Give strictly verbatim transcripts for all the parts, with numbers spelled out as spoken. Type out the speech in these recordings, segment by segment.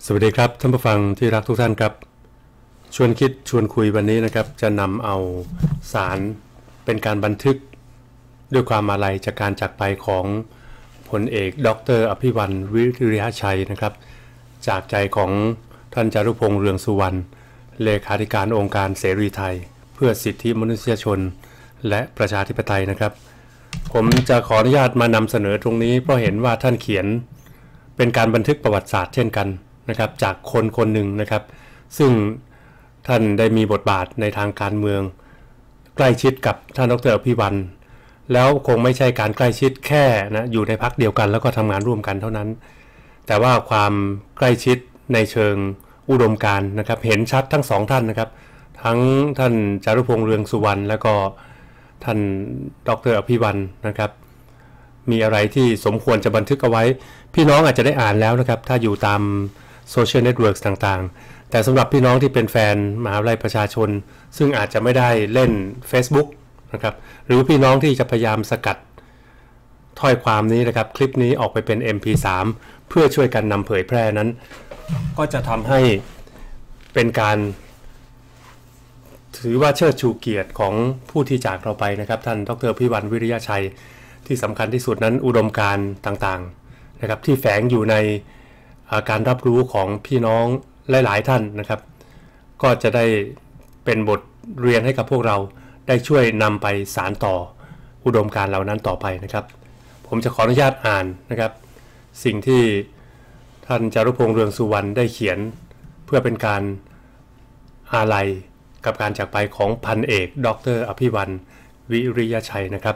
สวัสดีครับท่านผู้ฟังที่รักทุกท่านครับชวนคิดชวนคุยวันนี้นะครับจะนำเอาสารเป็นการบันทึกด้วยความอาลัยจากการจากไปของพลเอกดรอภิวัลย์วิริยะชัยนะครับจากใจของท่านจารุพงษ์เรืองสุวรรณเลขาธิการองค์การเสรีไทยเพื่อสิทธิมนุษยชนและประชาธิปไตยนะครับผมจะขออนุญาตมานำเสนอตรงนี้เพราะเห็นว่าท่านเขียนเป็นการบันทึกประวัติศาสตร์เช่นกันนะครับจากคนคนหนึ่งนะครับซึ่งท่านได้มีบทบาทในทางการเมืองใกล้ชิดกับท่านดรอภิวัลย์แล้วคงไม่ใช่การใกล้ชิดแค่นะอยู่ในพรรคเดียวกันแล้วก็ทำงานร่วมกันเท่านั้นแต่ว่าความใกล้ชิดในเชิงอุดมการณ์นะครับเห็นชัดทั้งสองท่านนะครับทั้งท่านจารุพงษ์เรืองสุวรรณแล้วก็ท่านดรอภิวัลย์นะครับมีอะไรที่สมควรจะบันทึกเอาไว้พี่น้องอาจจะได้อ่านแล้วนะครับถ้าอยู่ตามโซเชียลเน็ตเวิร์กต่างๆแต่สำหรับพี่น้องที่เป็นแฟนมหาวิทยาลัยประชาชนซึ่งอาจจะไม่ได้เล่น Facebook นะครับหรือพี่น้องที่จะพยายามสกัดถ้อยความนี้นะครับคลิปนี้ออกไปเป็น เอ็ม พี ทรี เพื่อช่วยกันนำเผยแพร่นั้นก็จะทำให้เป็นการถือว่าเชิดชูเกียรติของผู้ที่จากเราไปนะครับท่านดร.ภิวัลย์วิริยะชัยที่สำคัญที่สุดนั้นอุดมการณ์ต่างๆนะครับที่แฝงอยู่ในการรับรู้ของพี่น้องหลายๆท่านนะครับก็จะได้เป็นบทเรียนให้กับพวกเราได้ช่วยนำไปสานต่ออุดมการณ์เหล่านั้นต่อไปนะครับผมจะขออนุญาตอ่านนะครับสิ่งที่ท่านจารุพงษ์เรืองสุวรรณได้เขียนเพื่อเป็นการอาลัยกับการจากไปของพันเอกดรอภิวัลย์วิริยะชัยนะครับ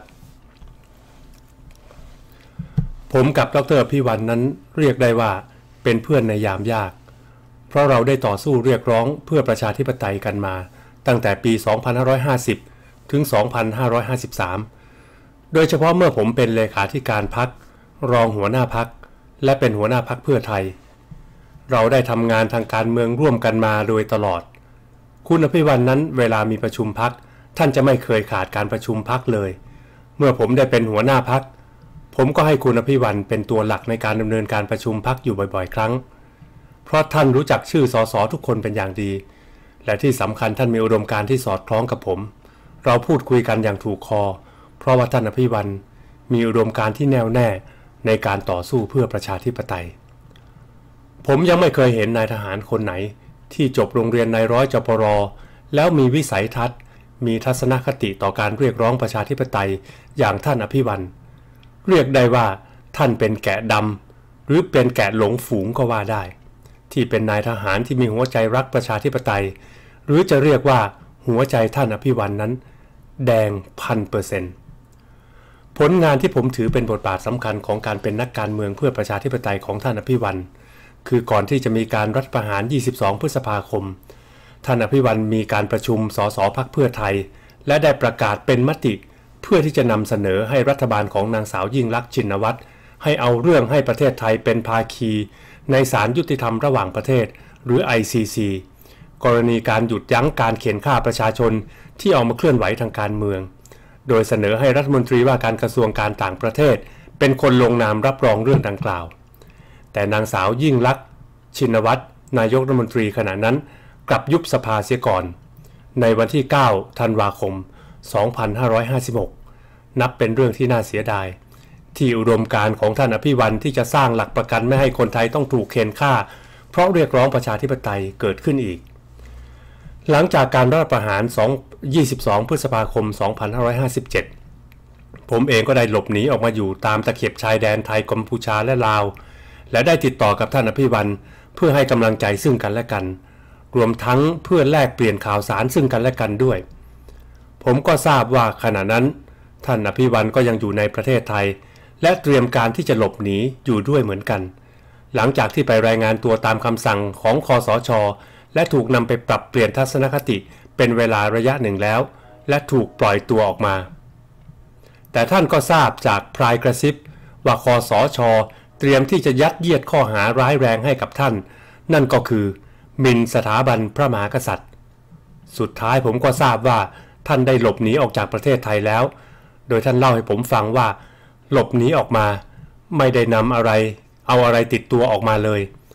ผมกับดรอภิวัลย์นั้นเรียกได้ว่าเป็นเพื่อนในยามยากเพราะเราได้ต่อสู้เรียกร้องเพื่อประชาธิปไตยกันมาตั้งแต่ปี สองพันห้าร้อยห้าสิบ ถึง สองพันห้าร้อยห้าสิบสาม โดยเฉพาะเมื่อผมเป็นเลขาธิการพรรครองหัวหน้าพรรคและเป็นหัวหน้าพรรคเพื่อไทยเราได้ทำงานทางการเมืองร่วมกันมาโดยตลอดคุณอภิวัลย์นั้นเวลามีประชุมพรรคท่านจะไม่เคยขาดการประชุมพรรคเลยเมื่อผมได้เป็นหัวหน้าพรรคผมก็ให้คุณอภิวัลย์เป็นตัวหลักในการดำเนินการประชุมพรรคอยู่บ่อยๆครั้งเพราะท่านรู้จักชื่อสสทุกคนเป็นอย่างดีและที่สำคัญท่านมีอุดมการณ์ที่สอดคล้องกับผมเราพูดคุยกันอย่างถูกคอเพราะว่าท่านอภิวัลย์มีอุดมการณ์ที่แน่วแน่ในการต่อสู้เพื่อประชาธิปไตยผมยังไม่เคยเห็นนายทหารคนไหนที่จบโรงเรียนนายร้อยจปร.แล้วมีวิสัยทัศน์มีทัศนคติต่อการเรียกร้องประชาธิปไตยอย่างท่านอภิวัลย์เรียกได้ว่าท่านเป็นแกะดำหรือเป็นแกะหลงฝูงก็ว่าได้ที่เป็นนายทหารที่มีหัวใจรักประชาธิปไตยหรือจะเรียกว่าหัวใจท่านอภิวัลย์นั้นแดงพันเปอร์เซ็นต์ผลงานที่ผมถือเป็นบทบาทสำคัญของการเป็นนักการเมืองเพื่อประชาธิปไตยของท่านอภิวัลย์คือก่อนที่จะมีการรัฐประหารยี่สิบสองพฤษภาคมท่านอภิวัลย์มีการประชุมสสพรรคเพื่อไทยและได้ประกาศเป็นมติเพื่อที่จะนำเสนอให้รัฐบาลของนางสาวยิ่งลักษณ์ชินวัตรให้เอาเรื่องให้ประเทศไทยเป็นภาคีในศาลยุติธรรมระหว่างประเทศหรือ ไอ ซี ซี กรณีการหยุดยั้งการเข็นฆ่าประชาชนที่ออกมาเคลื่อนไหวทางการเมืองโดยเสนอให้รัฐมนตรีว่าการกระทรวงการต่างประเทศเป็นคนลงนามรับรองเรื่องดังกล่าวแต่นางสาวยิ่งลักษณ์ชินวัตรนายกรัฐมนตรีขณะนั้นกลับยุบสภาเสียก่อนในวันที่เก้าธันวาคมสองพันห้าร้อยห้าสิบหกนับเป็นเรื่องที่น่าเสียดายที่อุดมการณ์ของท่านอภิวัลย์ที่จะสร้างหลักประกันไม่ให้คนไทยต้องถูกเข็นฆ่าเพราะเรียกร้องประชาธิปไตยเกิดขึ้นอีกหลังจากการรัฐประหารยี่สิบสองพฤษภาคมสองพันห้าร้อยห้าสิบเจ็ดผมเองก็ได้หลบหนีออกมาอยู่ตามตะเข็บชายแดนไทยกัมพูชาและลาวและได้ติดต่อกับท่านอภิวัลย์เพื่อให้กำลังใจซึ่งกันและกันรวมทั้งเพื่อแลกเปลี่ยนข่าวสารซึ่งกันและกันด้วยผมก็ทราบว่าขณะนั้นท่านอภิวัลย์ก็ยังอยู่ในประเทศไทยและเตรียมการที่จะหลบหนีอยู่ด้วยเหมือนกันหลังจากที่ไปรายงานตัวตามคำสั่งของคสช.และถูกนำไปปรับเปลี่ยนทัศนคติเป็นเวลาระยะหนึ่งแล้วและถูกปล่อยตัวออกมาแต่ท่านก็ทราบจากพลายกระซิบว่าคสช.เตรียมที่จะยัดเยียดข้อหาร้ายแรงให้กับท่านนั่นก็คือหมิ่นสถาบันพระมหากษัตริย์สุดท้ายผมก็ทราบว่าท่านได้หลบหนีออกจากประเทศไทยแล้วโดยท่านเล่าให้ผมฟังว่าหลบหนีออกมาไม่ได้นำอะไรเอาอะไรติดตัวออกมาเลย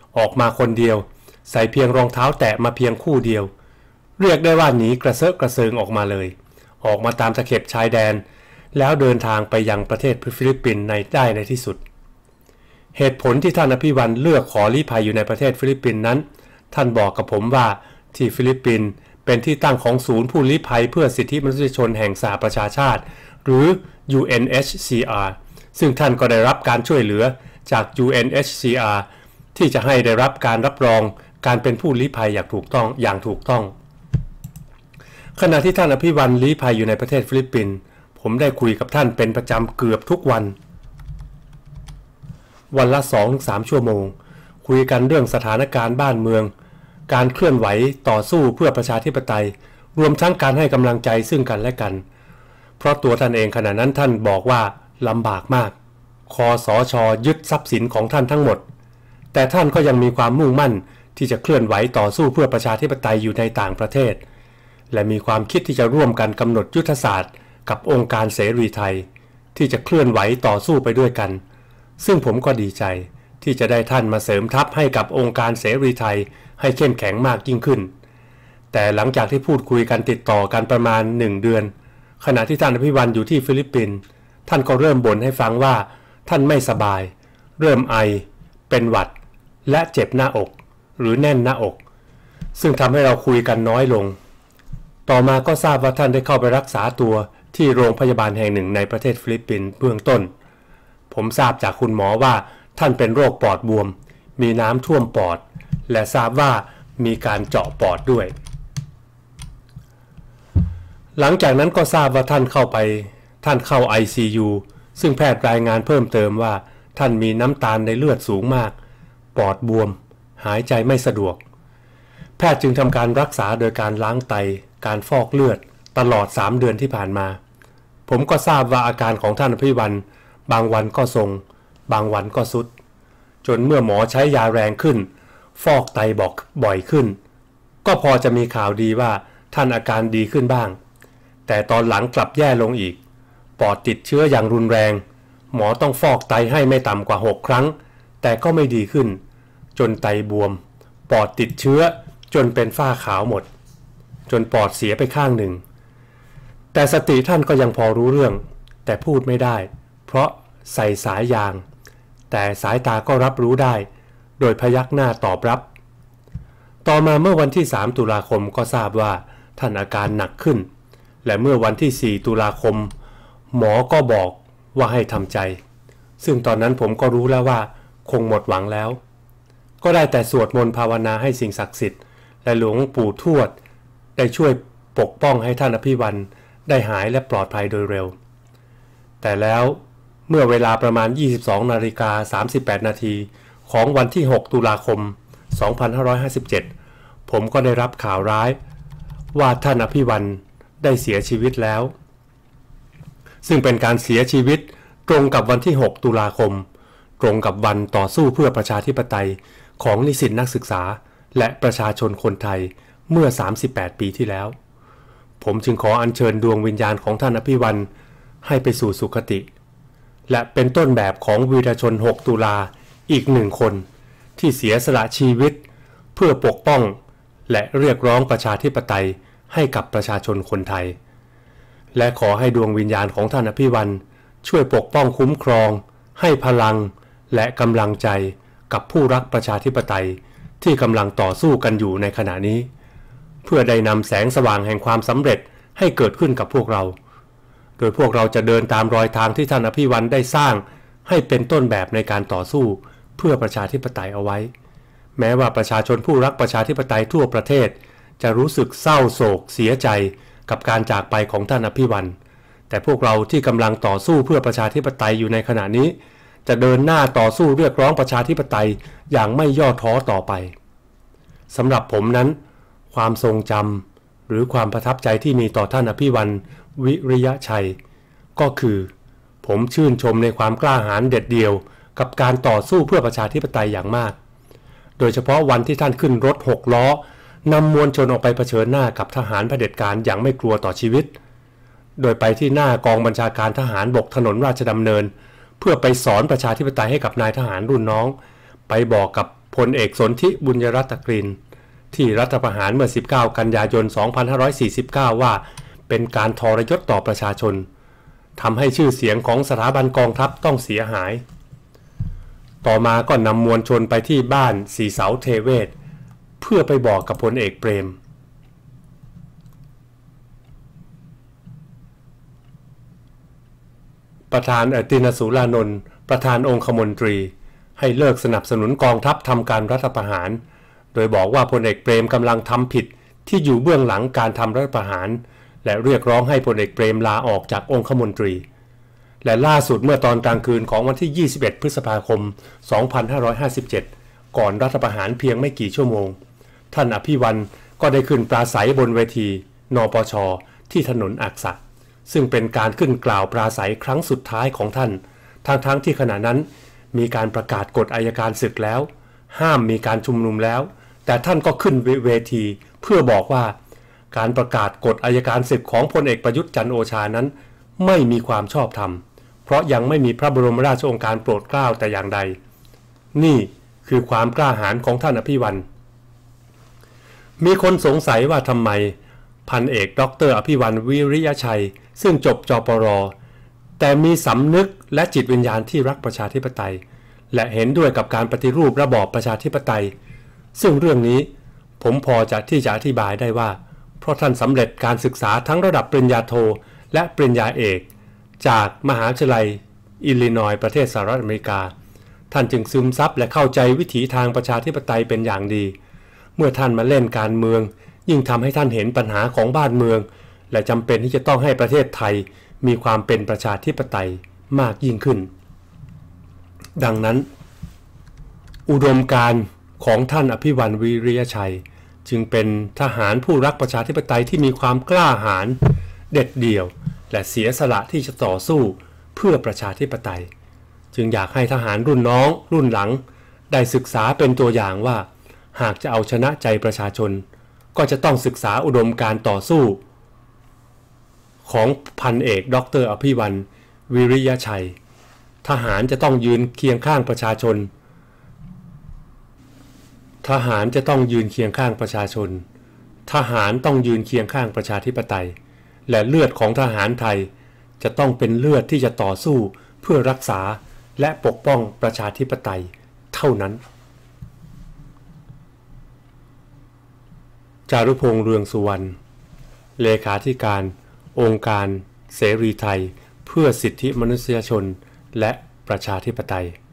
ออกมาคนเดียวใส่เพียงรองเท้าแตะมาเพียงคู่เดียวเรียกได้ว่าหนีกระเซาะกระเซิงออกมาเลยออกมาตามตะเข็บชายแดนแล้วเดินทางไปยังประเทศฟิลิปปินส์ในได้ในที่สุดเหตุผลที่ท่านอภิวันเลือกขอลี้ภัยอยู่ในประเทศฟิลิปปินส์นั้นท่านบอกกับผมว่าที่ฟิลิปปินส์เป็นที่ตั้งของศูนย์ผู้ลี้ภัยเพื่อสิทธิมนุษยชนแห่งสหประชาชาติหรือ ยู เอ็น เอช ซี อาร์ ซึ่งท่านก็ได้รับการช่วยเหลือจาก ยู เอ็น เอช ซี อาร์ ที่จะให้ได้รับการรับรองการเป็นผู้ลี้ภัยอย่างถูกต้องอย่างถูกต้องขณะที่ท่านอภิวันลี้ภัยอยู่ในประเทศฟิลิปปินส์ผมได้คุยกับท่านเป็นประจำเกือบทุกวันวันละ สองถึงสาม ชั่วโมงคุยกันเรื่องสถานการณ์บ้านเมืองการเคลื่อนไหวต่อสู้เพื่อประชาธิปไตยรวมทั้งการให้กำลังใจซึ่งกันและกันเพราะตัวท่านเองขณะนั้นท่านบอกว่าลำบากมากคสช.ยึดทรัพย์สินของท่านทั้งหมดแต่ท่านก็ยังมีความมุ่งมั่นที่จะเคลื่อนไหวต่อสู้เพื่อประชาธิปไตยอยู่ในต่างประเทศและมีความคิดที่จะร่วมกันกำหนดยุทธศาสตร์กับองค์การเสรีไทยที่จะเคลื่อนไหวต่อสู้ไปด้วยกันซึ่งผมก็ดีใจที่จะได้ท่านมาเสริมทัพให้กับองค์การเสรีไทยให้เข้มแข็งมากยิ่งขึ้นแต่หลังจากที่พูดคุยกันติดต่อกันประมาณหนึ่งเดือนขณะที่ท่านอภิวันอยู่ที่ฟิลิปปินส์ท่านก็เริ่มบ่นให้ฟังว่าท่านไม่สบายเริ่มไอเป็นหวัดและเจ็บหน้าอกหรือแน่นหน้าอกซึ่งทำให้เราคุยกันน้อยลงต่อมาก็ทราบว่าท่านได้เข้าไปรักษาตัวที่โรงพยาบาลแห่งหนึ่งในประเทศฟิลิปปินส์เบื้องต้นผมทราบจากคุณหมอว่าท่านเป็นโรคปอดบวมมีน้ำท่วมปอดและทราบว่ามีการเจาะปอดด้วยหลังจากนั้นก็ทราบว่าท่านเข้าไปท่านเข้า ไอ ซี ยู ซึ่งแพทย์รายงานเพิ่มเติมว่าท่านมีน้ำตาลในเลือดสูงมากปอดบวมหายใจไม่สะดวกแพทย์จึงทำการรักษาโดยการล้างไตการฟอกเลือดตลอดสามเดือนที่ผ่านมาผมก็ทราบว่าอาการของท่านอภิวันบางวันก็ทรงบางวันก็ทรุดจนเมื่อหมอใช้ยาแรงขึ้นฟอกไตบอกบ่อยขึ้นก็พอจะมีข่าวดีว่าท่านอาการดีขึ้นบ้างแต่ตอนหลังกลับแย่ลงอีกปอดติดเชื้ออย่างรุนแรงหมอต้องฟอกไตให้ไม่ต่ำกว่าหกครั้งแต่ก็ไม่ดีขึ้นจนไตบวมปอดติดเชื้อจนเป็นฝ้าขาวหมดจนปอดเสียไปข้างหนึ่งแต่สติท่านก็ยังพอรู้เรื่องแต่พูดไม่ได้เพราะใส่สายยางแต่สายตาก็รับรู้ได้โดยพยักหน้าตอบรับต่อมาเมื่อวันที่สามตุลาคมก็ทราบว่าท่านอาการหนักขึ้นและเมื่อวันที่สี่ตุลาคมหมอก็บอกว่าให้ทำใจซึ่งตอนนั้นผมก็รู้แล้วว่าคงหมดหวังแล้วก็ได้แต่สวดมนต์ภาวนาให้สิ่งศักดิ์สิทธิ์และหลวงปู่ทวดได้ช่วยปกป้องให้ท่านอภิวันได้หายและปลอดภัยโดยเร็วแต่แล้วเมื่อเวลาประมาณ ยี่สิบสองนาฬิกาสามสิบแปดนาทีของวันที่หกตุลาคมสองพันห้าร้อยห้าสิบเจ็ดผมก็ได้รับข่าวร้ายว่าท่านอภิวันได้เสียชีวิตแล้วซึ่งเป็นการเสียชีวิตตรงกับวันที่หกตุลาคมตรงกับวันต่อสู้เพื่อประชาธิปไตยของนิสิตนักศึกษาและประชาชนคนไทยเมื่อสามสิบแปดปีที่แล้วผมจึงขออัญเชิญดวงวิญญาณของท่านอภิวันให้ไปสู่สุคติและเป็นต้นแบบของวีรชนหกตุลาอีกหนึ่งคนที่เสียสละชีวิตเพื่อปกป้องและเรียกร้องประชาธิปไตยให้กับประชาชนคนไทยและขอให้ดวงวิญญาณของท่านอภิวันช่วยปกป้องคุ้มครองให้พลังและกำลังใจกับผู้รักประชาธิปไตยที่กำลังต่อสู้กันอยู่ในขณะนี้เพื่อได้นำแสงสว่างแห่งความสำเร็จให้เกิดขึ้นกับพวกเราโดยพวกเราจะเดินตามรอยทางที่ท่านอภิวันได้สร้างให้เป็นต้นแบบในการต่อสู้เพื่อประชาธิปไตยเอาไว้แม้ว่าประชาชนผู้รักประชาธิปไตยทั่วประเทศจะรู้สึกเศร้าโศกเสียใจกับการจากไปของท่านอภิวันแต่พวกเราที่กำลังต่อสู้เพื่อประชาธิปไตยอยู่ในขณะนี้จะเดินหน้าต่อสู้เรียกร้องประชาธิปไตยอย่างไม่ย่อท้อต่อไปสำหรับผมนั้นความทรงจำหรือความประทับใจที่มีต่อท่านอภิวันวิริยะชัยก็คือผมชื่นชมในความกล้าหาญเด็ดเดี่ยวกับการต่อสู้เพื่อประชาธิปไตยอย่างมากโดยเฉพาะวันที่ท่านขึ้นรถหกล้อนำมวลชนออกไปเผชิญหน้ากับทหารเผด็จการอย่างไม่กลัวต่อชีวิตโดยไปที่หน้ากองบัญชาการทหารบกถนนราชดำเนินเพื่อไปสอนประชาธิปไตยให้กับนายทหารรุ่นน้องไปบอกกับพลเอกสนธิบุญยรัตนกฤษที่รัฐประหารเมื่อสิบเก้ากันยายนสองพันห้าร้อยสี่สิบเก้าว่าเป็นการทรยศต่อประชาชนทำให้ชื่อเสียงของสถาบันกองทัพต้องเสียหายต่อมาก็นำมวลชนไปที่บ้านสีเสาเทเวศเพื่อไปบอกกับพลเอกเปรมประธานอตินสุรานนท์ประธานองคมนตรีให้เลิกสนับสนุนกองทัพทำการรัฐประหารโดยบอกว่าพลเอกเปรมกำลังทำผิดที่อยู่เบื้องหลังการทำรัฐประหารและเรียกร้องให้พลเอกเปรมลาออกจากองคมนตรีและล่าสุดเมื่อตอนกลางคืนของวันที่ยี่สิบเอ็ดพฤษภาคมสองพันห้าร้อยห้าสิบเจ็ดก่อนรัฐประหารเพียงไม่กี่ชั่วโมงท่านอภิวันก็ได้ขึ้นปราศัยบนเวทีนปช.ที่ถนนอักษะซึ่งเป็นการขึ้นกล่าวปราศัยครั้งสุดท้ายของท่านทั้งๆ ท, ที่ขณะนั้นมีการประกาศกฎอัยการศึกแล้วห้ามมีการชุมนุมแล้วแต่ท่านก็ขึ้นเวทีเพื่อบอกว่าการประกาศกฎอัยการศึกของพลเอกประยุทธ์จันทร์โอชานั้นไม่มีความชอบธรรมเพราะยังไม่มีพระบรมราชโองการโปรดเกล้าแต่อย่างใดนี่คือความกล้าหาญของท่านอภิวันมีคนสงสัยว่าทำไมพันเอกดร.อภิวันวิริยชัยซึ่งจบจปร.แต่มีสำนึกและจิตวิญญาณที่รักประชาธิปไตยและเห็นด้วยกับการปฏิรูประบอบประชาธิปไตยซึ่งเรื่องนี้ผมพอจะที่จะอธิบายได้ว่าเพราะท่านสำเร็จการศึกษาทั้งระดับปริญญาโทและปริญญาเอกจากมหาวิทยาลัยอิลลินอยส์ประเทศสหรัฐอเมริกาท่านจึงซึมซับและเข้าใจวิถีทางประชาธิปไตยเป็นอย่างดีเมื่อท่านมาเล่นการเมืองยิ่งทำให้ท่านเห็นปัญหาของบ้านเมืองและจำเป็นที่จะต้องให้ประเทศไทยมีความเป็นประชาธิปไตยมากยิ่งขึ้นดังนั้นอุดมการณ์ของท่านอภิวันวิริยชัยจึงเป็นทหารผู้รักประชาธิปไตยที่มีความกล้าหาญเด็ดเดี่ยวและเสียสละที่จะต่อสู้เพื่อประชาธิปไตยจึงอยากให้ทหารรุ่นน้องรุ่นหลังได้ศึกษาเป็นตัวอย่างว่าหากจะเอาชนะใจประชาชนก็จะต้องศึกษาอุดมการณ์ต่อสู้ของพันเอกดร.อภิวันวิริยชัยทหารจะต้องยืนเคียงข้างประชาชนทหารจะต้องยืนเคียงข้างประชาชนทหารต้องยืนเคียงข้างประชาธิปไตยและเลือดของทหารไทยจะต้องเป็นเลือดที่จะต่อสู้เพื่อรักษาและปกป้องประชาธิปไตยเท่านั้นจารุพงษ์เรืองสุวรรณเลขาธิการองค์การเสรีไทยเพื่อสิทธิมนุษยชนและประชาธิปไตย